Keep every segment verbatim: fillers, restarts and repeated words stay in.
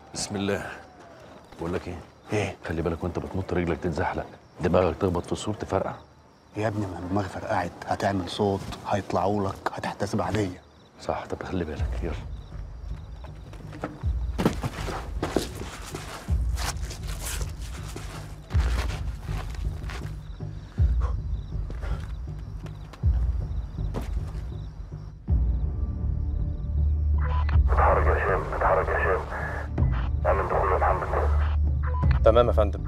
بسم الله. بقول لك ايه؟ ايه؟ خلي بالك وانت بتنط رجلك تتزحلق، دماغك تخبط في السور تفرقع. يا ابني ما دماغي فرقعت، هتعمل صوت، هيطلعوا لك، هتحتسب عاديه. صح، طب خلي بالك. يلا. اتحرك يا هشام، اتحرك يا هشام. اعمل دخول يا محمد. تمام يا فندم.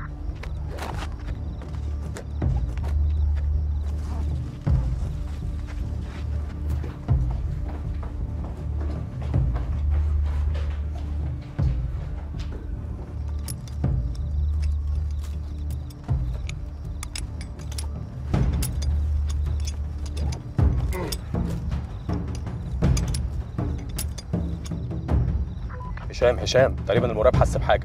هشام هشام تقريبا المراقب حس بحاجه.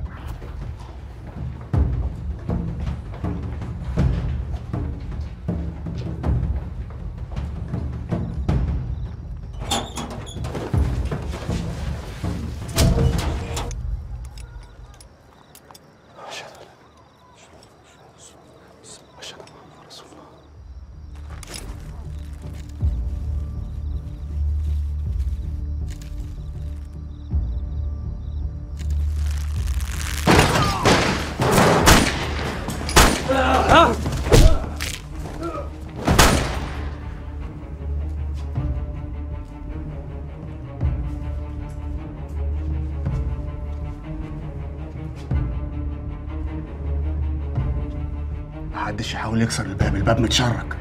محدش يحاول يكسر الباب، الباب متشرك.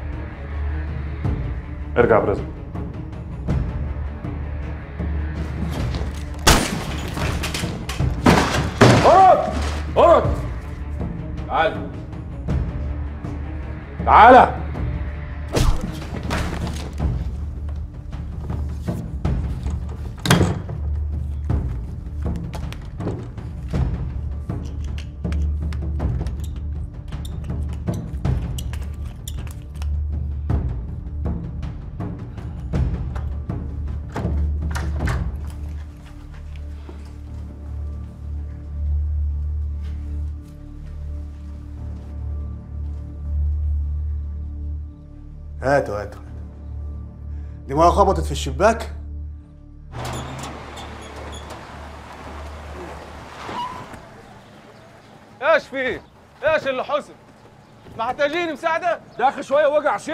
ارجع برزق. اقعد اقعد. تعال تعالى. هاتوا هاتوا. دماغها خبطت في الشباك. ايش فيه؟ ايش اللي حصل؟ محتاجين مساعدة؟ يا اخي شويه وجع.